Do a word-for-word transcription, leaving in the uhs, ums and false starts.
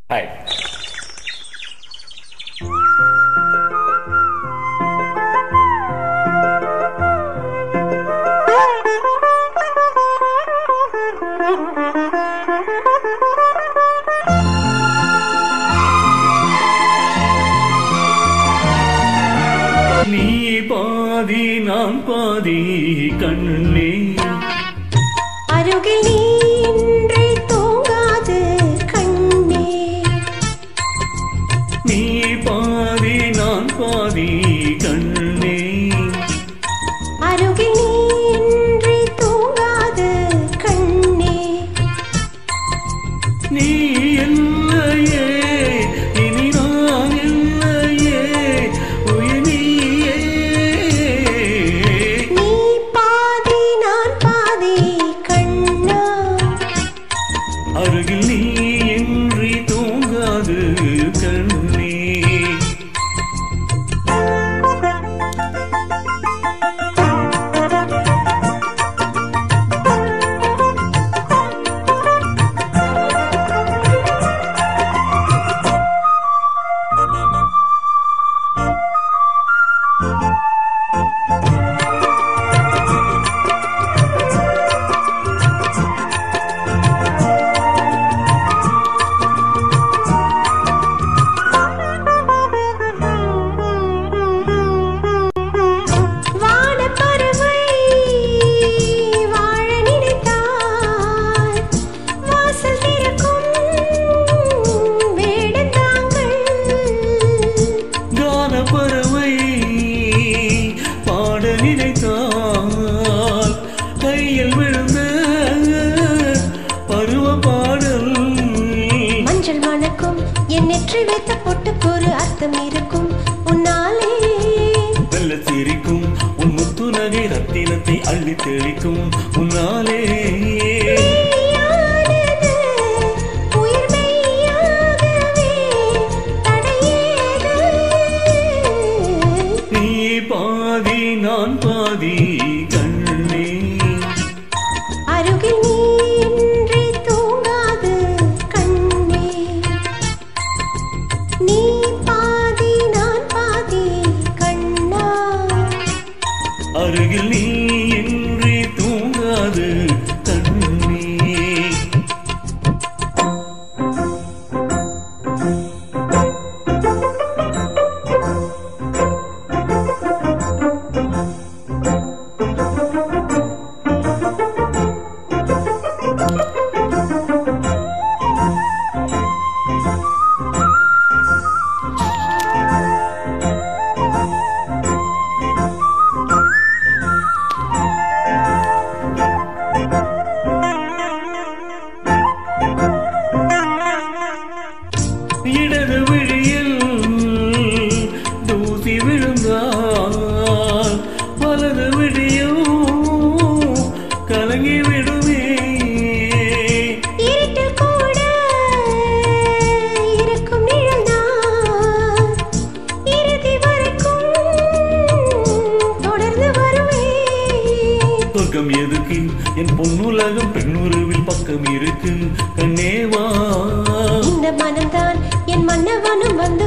Hi. நீ பாதி நான் பாதி கண்ணே, அருகில் நீ இன்றி தூங்காது கண்ணே. நீ பாதி நான் பாதி கண்ணே, அருகில் நீ இன்றி தூங்காது கண்ணே. நீ என்னையே இனி நான் என்னையே உயிர் நீயே. நீ பாதி நான் பாதி கண்ணா, அருகில் நீ இன்றி தூங்காது கண்ணே. வானப்பறவை வாழ நினைத்தால் வாசல் திறக்கும் வேடந்தாங்கள். கானப்பறவை பாட நினைத்தால் கையில் விழுந்த பருவ பாடல். மஞ்சள் மணக்கும் என் நெற்றி வைத்த பொட்டுக்கு ஒரு அர்த்தம் இருக்கும் உன்னாலே. வெள்ள சிரிக்கும் உன் முத்து நகை ரத்தினத்தை அள்ளி தெளிக்கும் உன்னாலே. மெய்யானது உயிர் மெய்யாகவே தடையேது. நீ பாதி நான் பாதி கண்ணே, அருகில் நீ இன்றி தூங்காது கண்ணே. நீ பாதி நான் பாதி கண்ணா, அருகில் நீ இன்றி தூங்காது கண்ணே. இடது விழியில் தூசி விழுந்தால் வலது விழியும் கலங்கி விடுமே. இருட்டில் கூட இருக்கும் நிழல்தான் இறுதி வரைக்கும் தொடர்ந்து வருவேன். சொர்க்கம் எதுக்கு என் பொன்னுலகம் பெண்ணுருவில் பக்கம் இருக்கு கண்ணேவா. இந்த மனம்தான் என் மன்னவனும் வந்து